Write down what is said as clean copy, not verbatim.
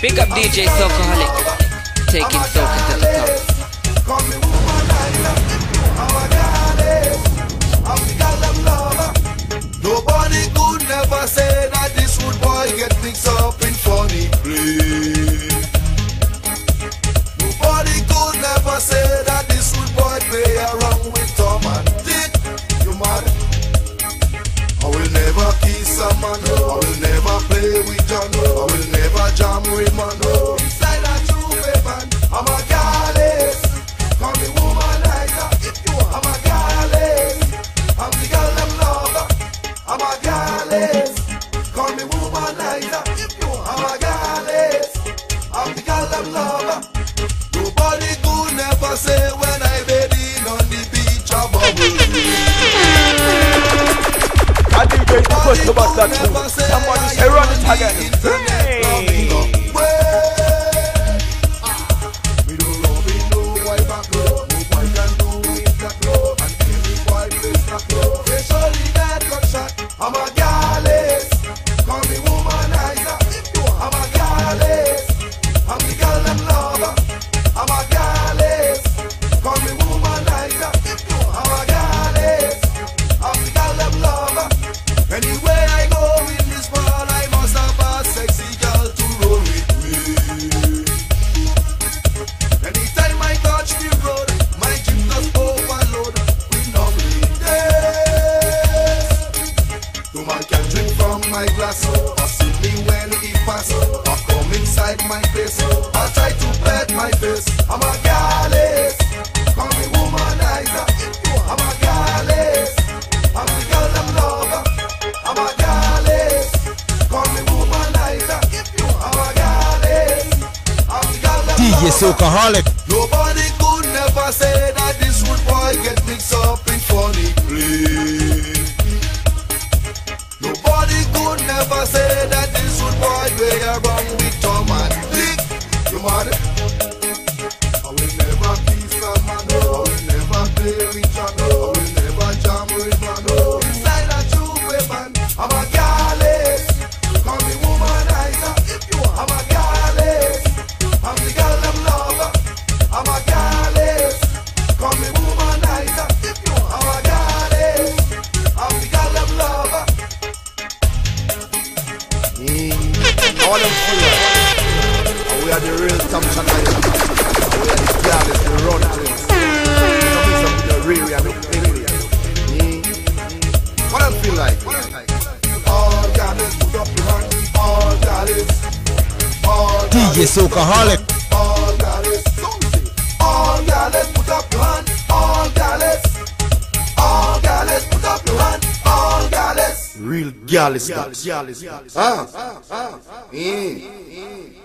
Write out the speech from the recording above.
Pick up DJ Soulkaholic, taking soca to the top. Call me womanizer, I'm a goddess, I'm the goddamn lover. Nobody could never say that this rude boy get mixed up in funny play. Nobody could never say that this rude boy play around with Tom and Dick. You mad? I will never kiss a man, I will never play with John, I will never jam with man. Inside a true weapon, I'm a goddess. Call me womanizer, I'm a goddess, I'm the goddamn lover. I'm a goddess, call me womanizer, I'm a goddess, I'm the goddamn lover. Nobody could never say when I bathing on the beach of bubble. I think they put to us that too. Somebody say run it again. We don't love it, no boy back up. No boy can do it back up. And every boy plays back up. They surely that got shot. I'm a goddess, call me womanizer. I'm a goddess, I'm the goddamn lover. I'm a goddess, call me womanizer. I'm a goddess, I'm the goddamn lover. Anywhere I go in this world, I must have a sexy girl to roll with me. Anytime I touch the road, my jeep does overload with lovely days. No man can drink from my glass, or see me when he pass, or come inside my face, or try to pet my face. I'm a goddess, call me womanizer. I'm a goddess, I'm the goddamn lover. I'm a goddess, call me womanizer. I'm a goddess, I'm the goddamn DJ lover. Soulkaholic. Nobody could never say that this rude boy get mixed up in funny play. Nobody could never say that this rude boy play around with Tom and Dick. You mad? I will never kiss a man, I will never play with John, I will never jam with man. Inside a true weapon, I'm a goddess, call me womanizer. I'm a goddess, I'm the goddamn lover. I'm a goddess, call me womanizer. I'm a goddess, I'm the goddamn lover. All them feel we are the real Thompson Island. We are the goddess, the run things. Don't mix up with the real and the alien. What them feel like? All goddess, put up your hand. All goddess, all DJ Soulkaholic. all goddess, all goddess, put up your hand. All goddess, put up your hand. All goddess. Real goddess.